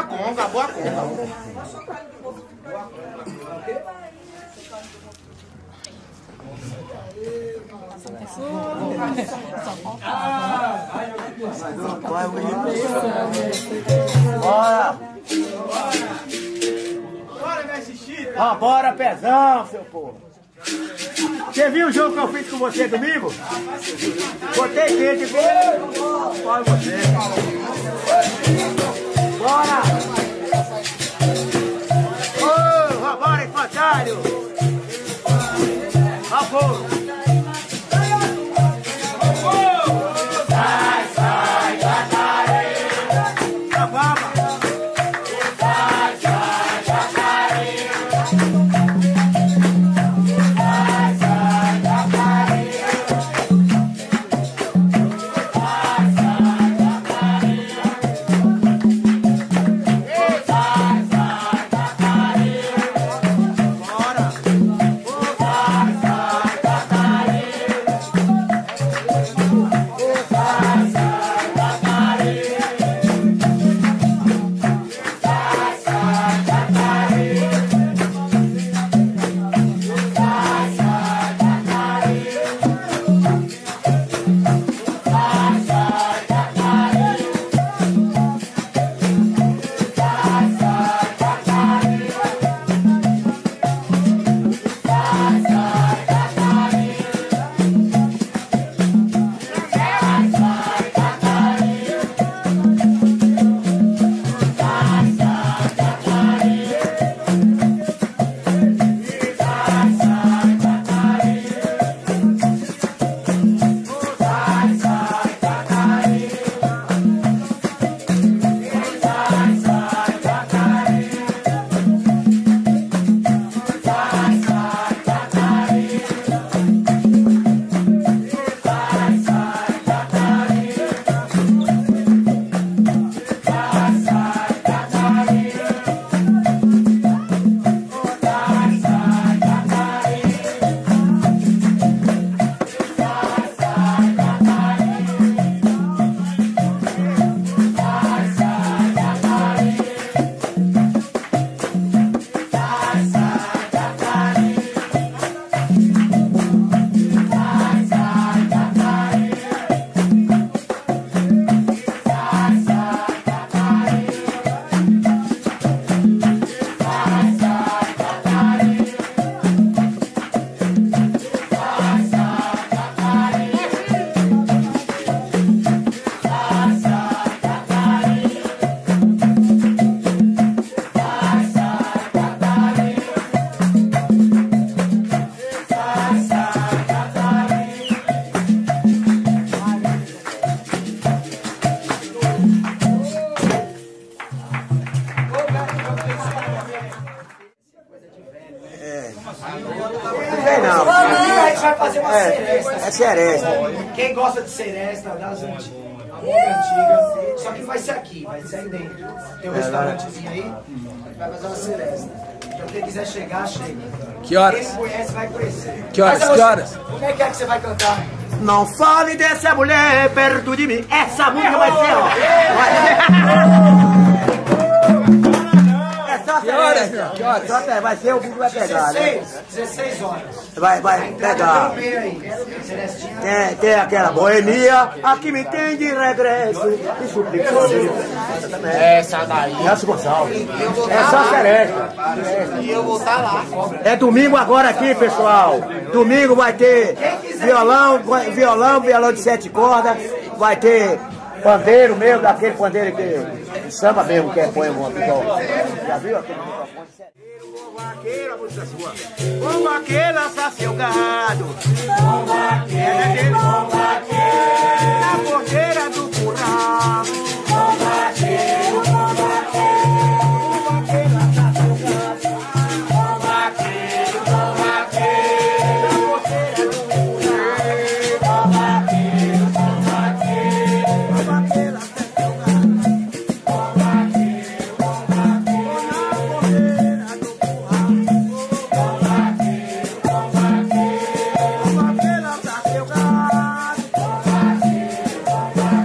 conga, boa conga. Bora! Ó, bora, pezão, seu povo! Você viu o jogo que eu fiz com você domingo? Botei dentro e olha você! Bora! Ô, bora, infantário! Ó, povo! vai fazer uma seresta. É seresta. Quem gosta de seresta, das antigas, a moda antiga, só que vai ser aqui, vai ser aí dentro. Tem um restaurantezinho aí, vai fazer uma seresta. Então quem quiser chegar, chega. Que horas? Quem não conhece, vai conhecer. Que horas? Que horas? Como é que você vai cantar? Não fale dessa mulher perto de mim. Essa música vai ser, ó. Que horas, meu? Que horas? Só vai ser, o bicho vai pegar, né? 16 horas. Vai pegar. Tem aquela boemia, aqui me tem de regresso. E suplicou. Essa daí. Nelson Gonçalves. É só seresta. E eu vou estar lá. É domingo agora aqui, pessoal. Domingo vai ter violão de 7 cordas. Vai ter pandeiro mesmo, daquele pandeiro que samba mesmo, que é põe um microfone. Já viu aquele microfone? Bom vaqueiro, a música sua. Bom vaqueiro, lança seu gado. Bom vaqueiro, bom vaqueiro, na porteira do curral. Bom vaqueiro, bom vaqueiro, bom vaqueiro, lança seu gado. Bom vaqueiro, bom vaqueiro, na porteira do curral. Bom vaqueiro, bom vaqueiro, bom vaqueiro, lança seu gado. Bom vaqueiro, bom vaqueiro, na porteira do curral. Bom vaqueiro, bom vaqueiro, bom vaqueiro, lança seu gado. Bom vaqueiro, bom vaqueiro.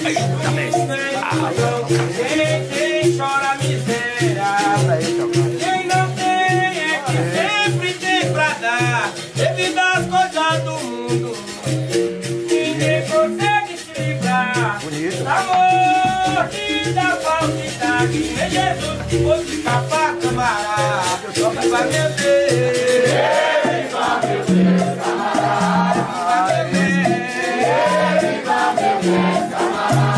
Quem chora miséria, quem não tem é que sempre tem pra dar. Devido às coisas do mundo, ninguém consegue se livrar. Amor e da falsidade, em Jesus vou ficar pra camarada. Viva meu Deus, viva meu Deus, camarada. Viva meu Deus, camarada.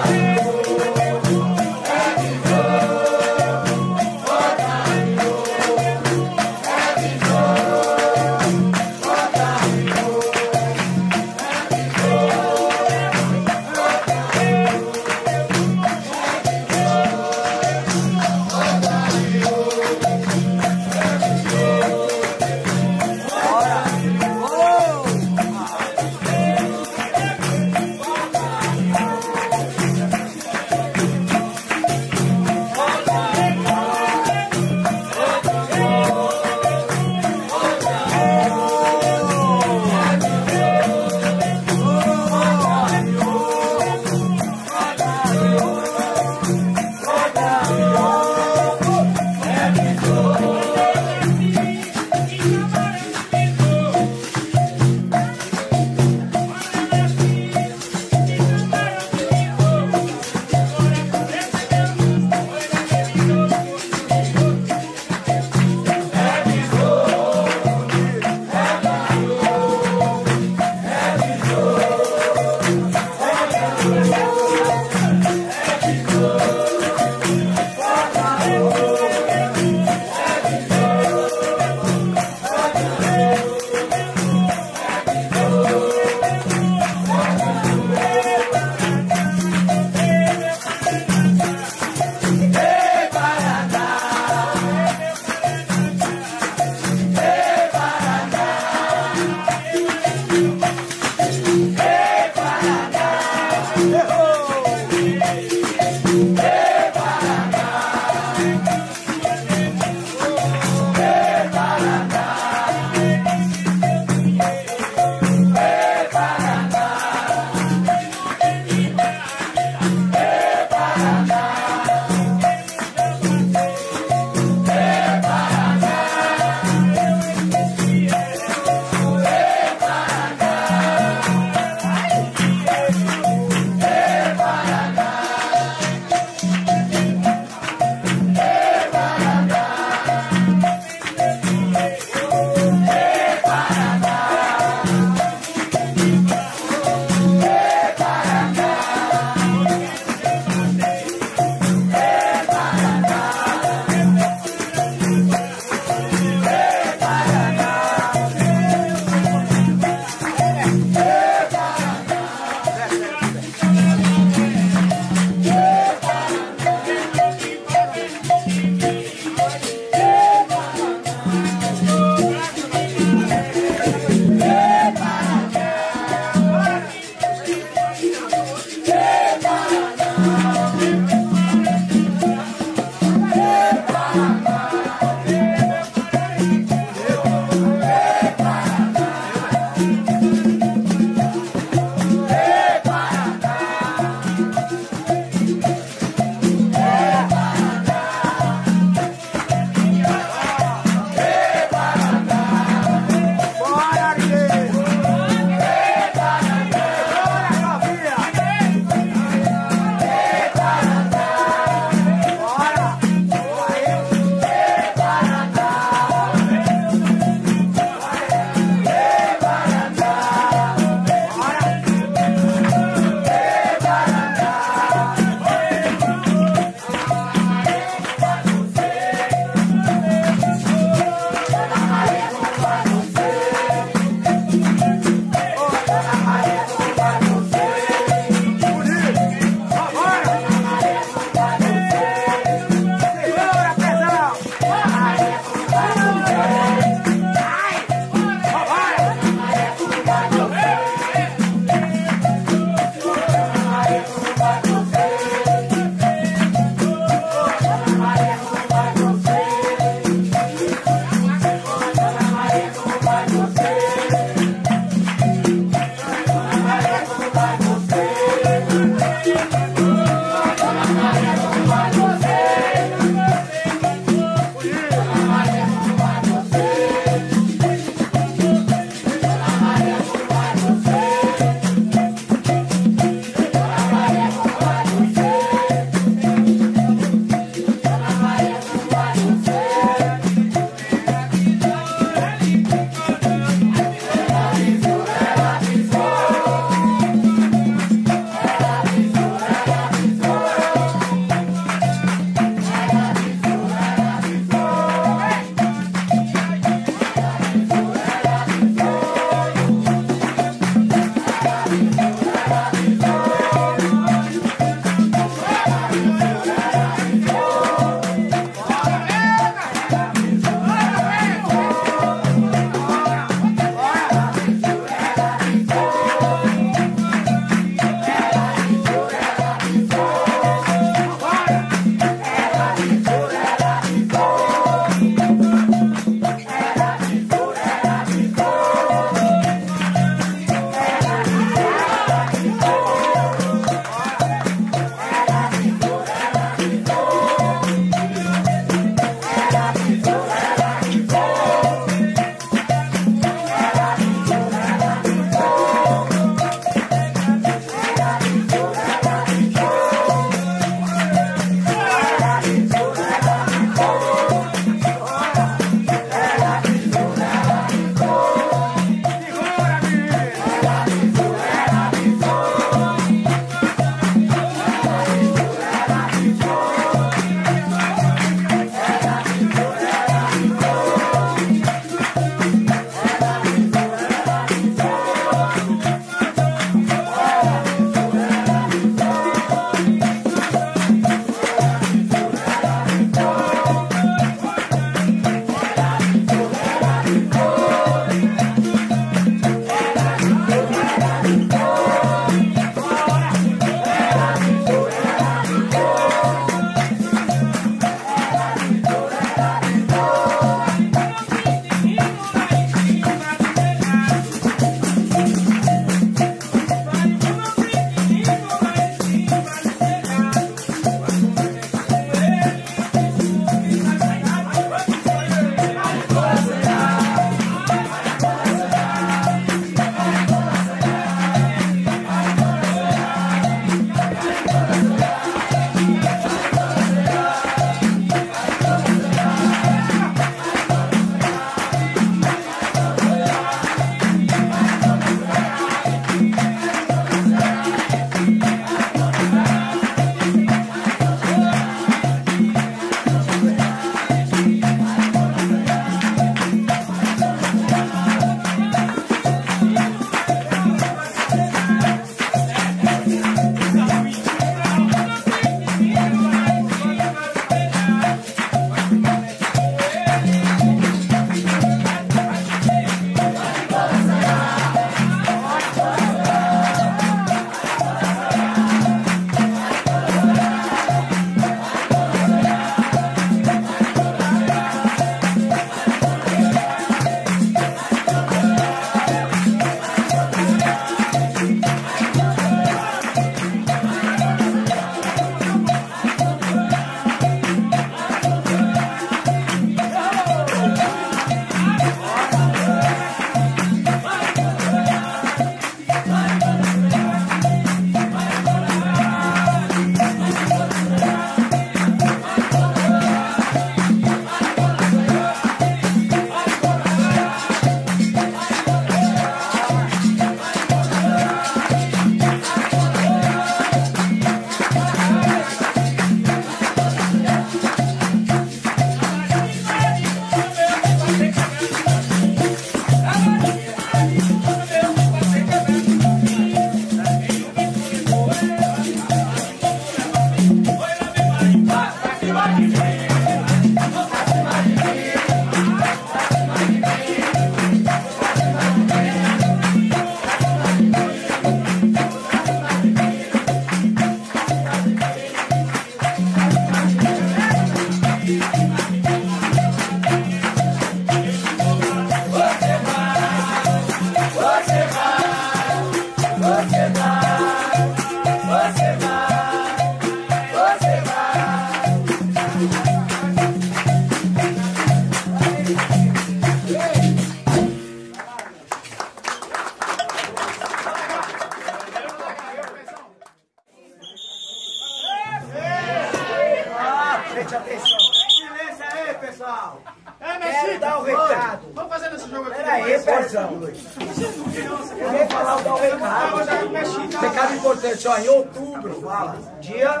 Pera aí, Pezão. Eu vou falar o recado. Recado importante, ó, em outubro, fala, dia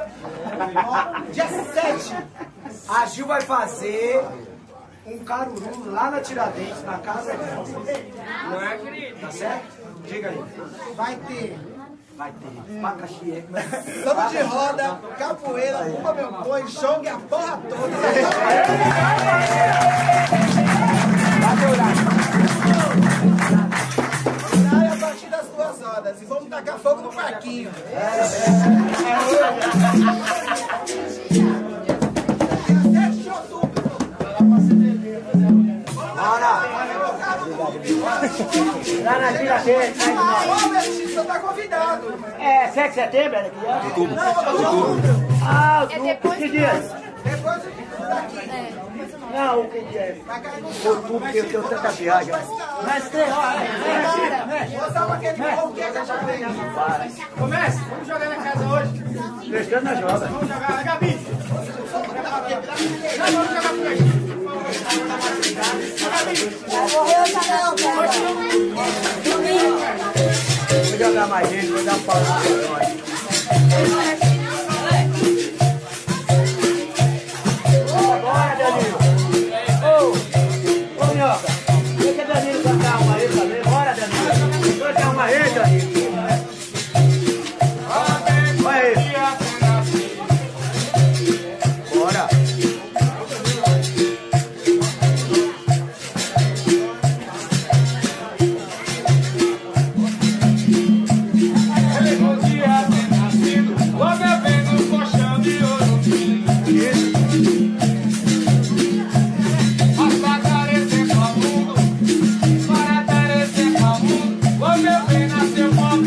7, a Gil vai fazer um caruru lá na Tiradentes, na casa dela. Não é, querido? Tá certo? Diga aí. Vai ter. Vai ter. Macaxi, Samba de roda, capoeira, bumba meu boi, jongue, a porra toda. Horário a partir das 2 horas. E vamos tacar fogo no parquinho. Dia 7 de outubro. Bora! Lá na Tiradentes. Ô, Betinho, você tá convidado. É 7 de setembro, era que é? Outubro. Ah, É depois que do dias? Depois daqui. Não, o que dia é? Vai cair no Outubro, porque eu tenho tanta viagem. Mas tem, Vou dar aquele povo que é que já vem. Comece, vamos jogar na casa hoje. Prestando na joga. Vamos jogar, Gabi. Vamos jogar por aqui. Vou jogar mais gente, vou dar um pau no nós. Bora, Danilo! Ô, Minhoca! Deixa Danilo cantar uma aí também. Bora, Danilo! Cantar uma aí, Danilo! Olha aí! Bora! Vou meu bem nascer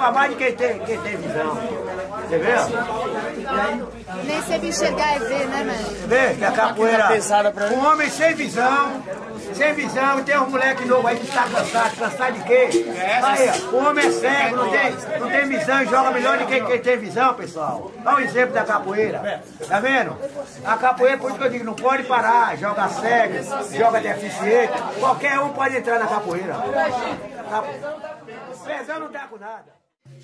joga mais de quem tem visão. Você vê? Nem sempre enxergar é ver, né, mãe? Vê que a capoeira, um homem sem visão, e tem um moleque novo aí que está cansado de quê? Aí, ó, o homem é cego, não tem visão e joga melhor do que quem tem visão, pessoal. Olha o exemplo da capoeira, tá vendo? A capoeira, por isso que eu digo, não pode parar, joga cego, joga deficiente, qualquer um pode entrar na capoeira. Pesão não tá com nada.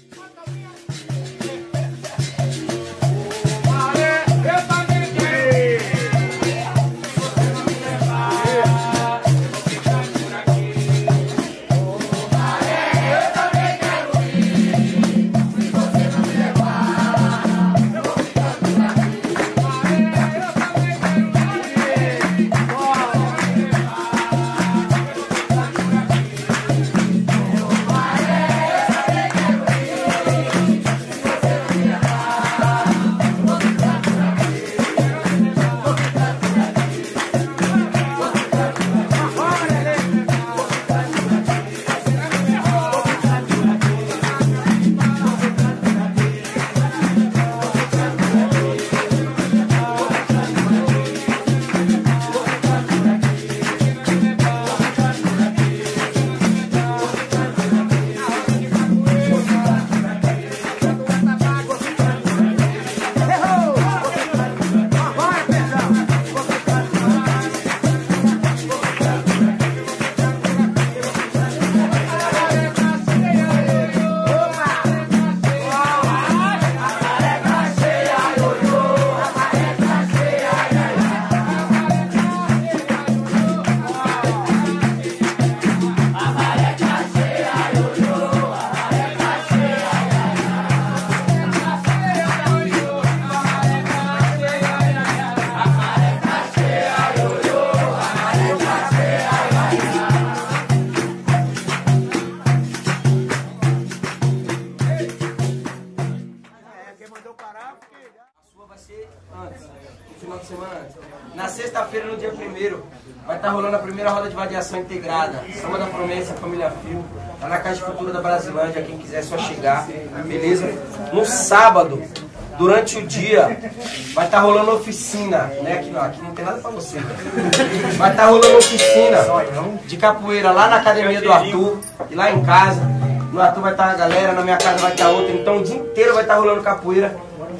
Final de semana antes. Na sexta-feira, no dia 1º, vai estar rolando a primeira roda de vadiação integrada. Samba da Promessa, Família Fio. Lá na Casa de Cultura da Brasilândia, quem quiser é só chegar, beleza? No sábado, durante o dia, vai estar rolando oficina, né? Aqui não tem nada pra você. Vai estar rolando oficina de capoeira lá na academia do Arthur e lá em casa. No Arthur vai estar a galera, na minha casa vai estar outra. Então o dia inteiro vai estar rolando capoeira.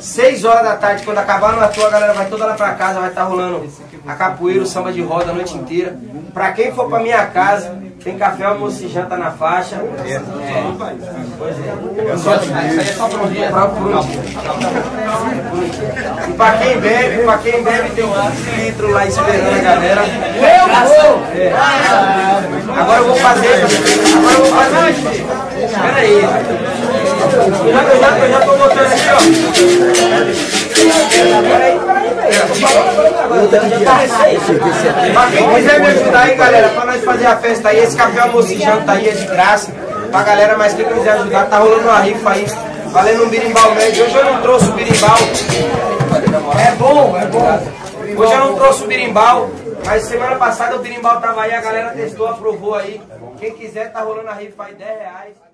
6 horas da tarde, quando acabar no Arthur, a galera vai toda lá pra casa, vai estar rolando a capoeira, o samba de roda a noite inteira. Pra quem for pra minha casa, tem café, almoço e janta na faixa. Pois é. Isso aí é só por um dia. E pra quem bebe, tem 15 litros lá esperando a galera. É. Agora eu vou fazer. Espera aí. Eu já tô botando aqui, ó. Peraí, pra quem quiser me ajudar aí, galera, pra nós fazer a festa aí, esse café almoço e janta aí é de graça pra galera, mas quem quiser ajudar, tá rolando uma rifa aí, valendo um birimbau médio. Hoje eu não trouxe o birimbau. É bom. Hoje eu não trouxe o birimbau, mas semana passada o birimbau tava aí, a galera testou, aprovou aí. Quem quiser, tá rolando a rifa aí, R$10.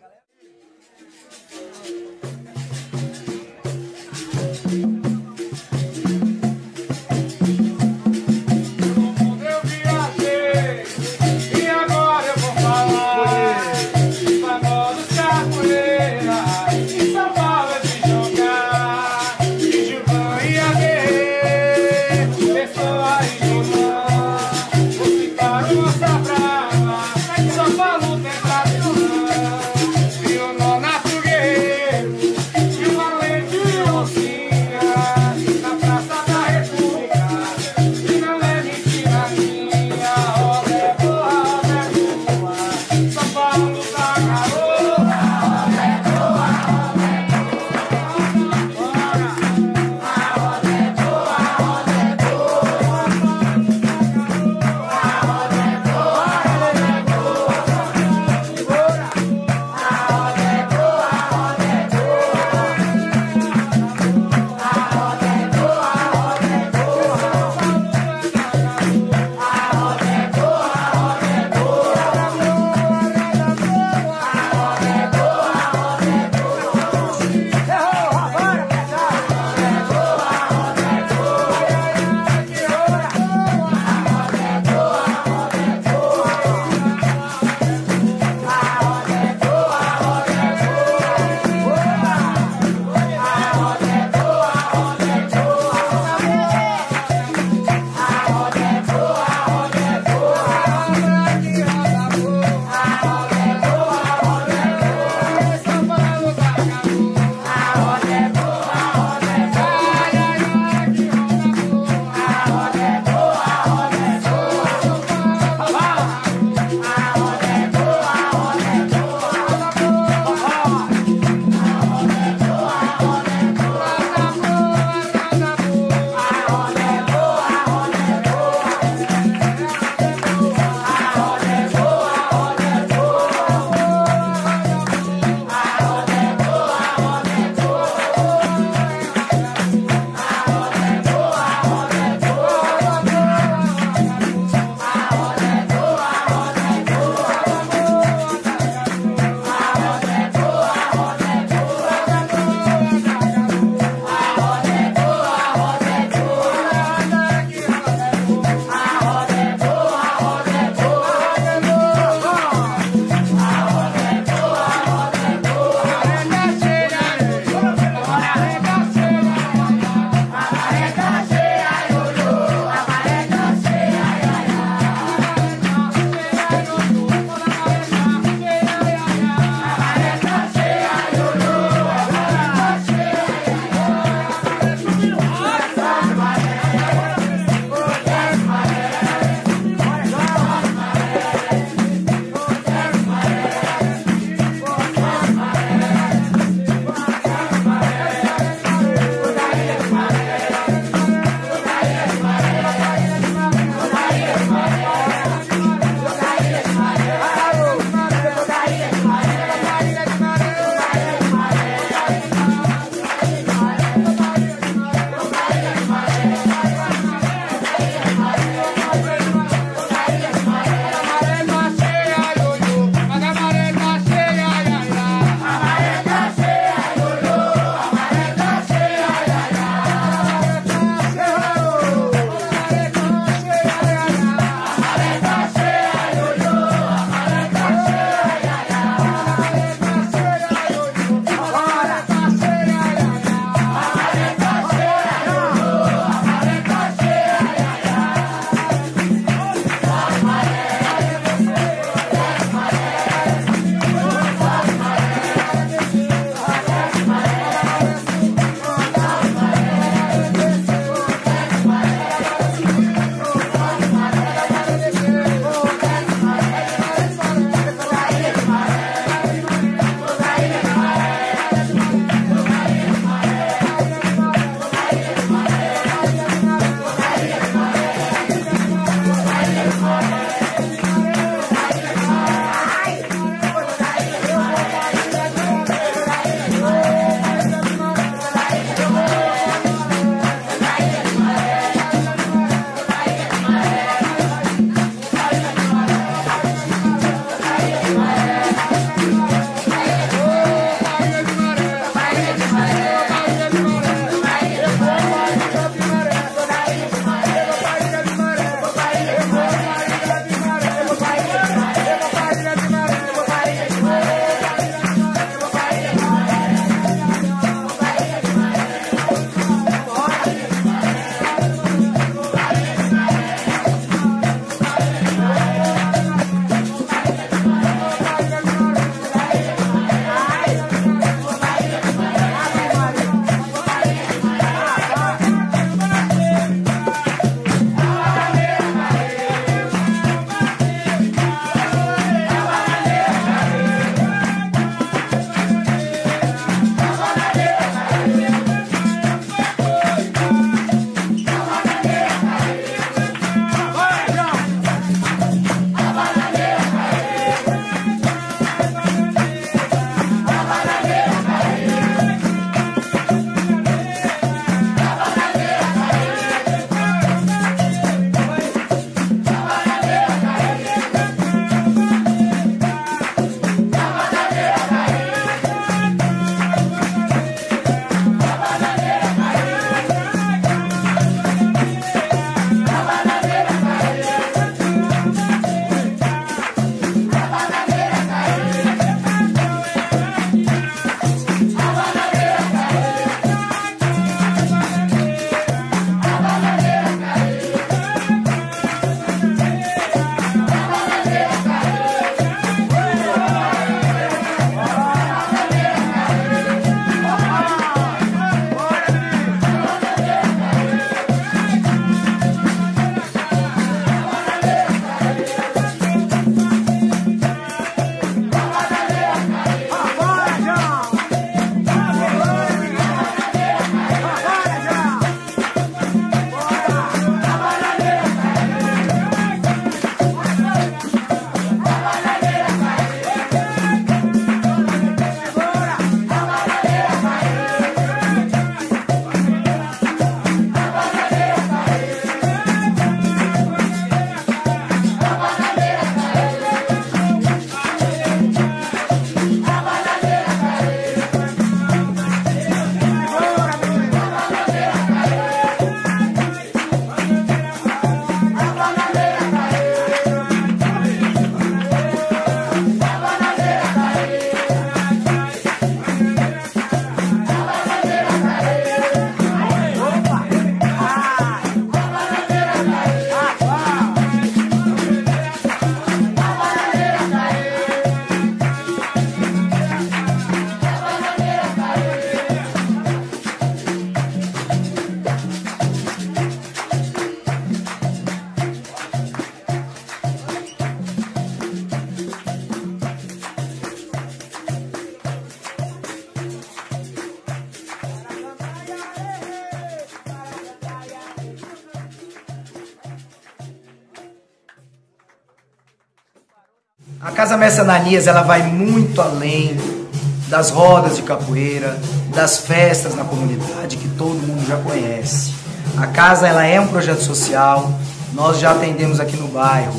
A Casa Mestre Ananias, ela vai muito além das rodas de capoeira, das festas na comunidade que todo mundo já conhece. A casa, ela é um projeto social. Nós já atendemos aqui no bairro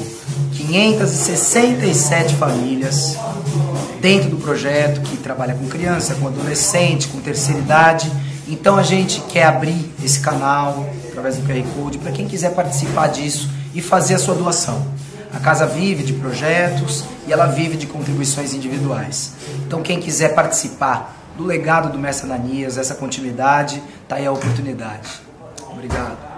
567 famílias dentro do projeto, que trabalha com criança, com adolescente, com terceira idade. Então a gente quer abrir esse canal através do QR Code para quem quiser participar disso e fazer a sua doação. A casa vive de projetos e ela vive de contribuições individuais. Então quem quiser participar do legado do Mestre Ananias, essa continuidade, tá aí a oportunidade. Obrigado.